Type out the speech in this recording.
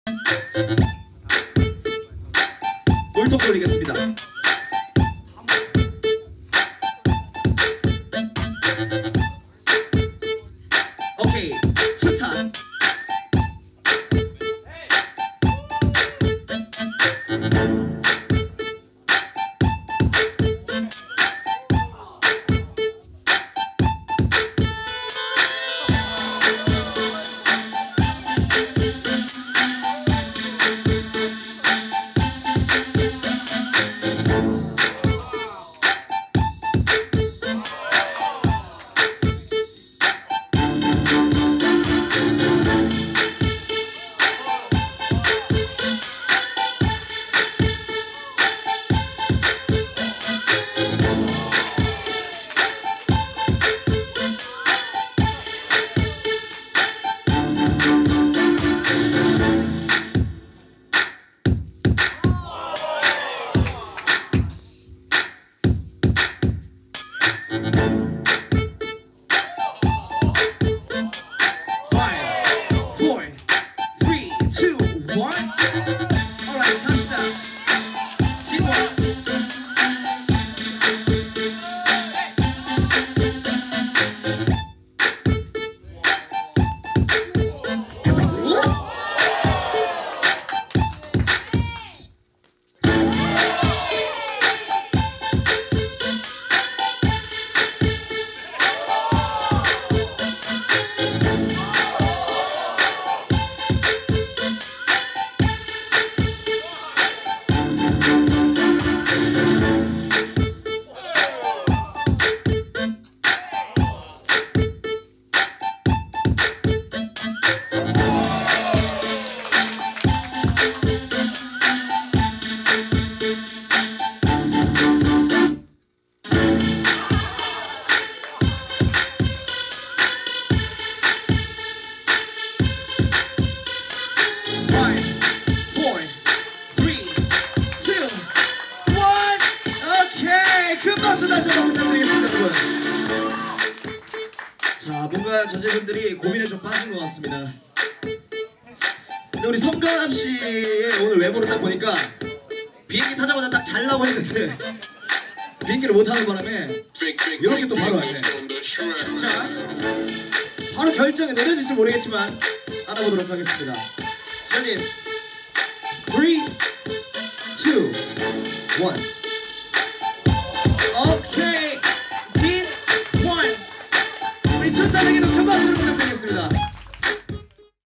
물통 돌리겠습니다. 오케이, 투탄. 뭔가 저제분들이 고민에 좀 빠진 것 같습니다. 근데 우리 성가람 씨의 오늘 외모를 딱 보니까 비행기 타자마자 딱 잘라고 했는데 비행기를 못 타는 바람에 이렇게 또 바로 왔네. 자, 바로 결정이 내려질지 모르겠지만 알아보도록 하겠습니다. 저지스 3, 2, 1. 오케이, ZINWON 우리 투탄에게도 큰 박수를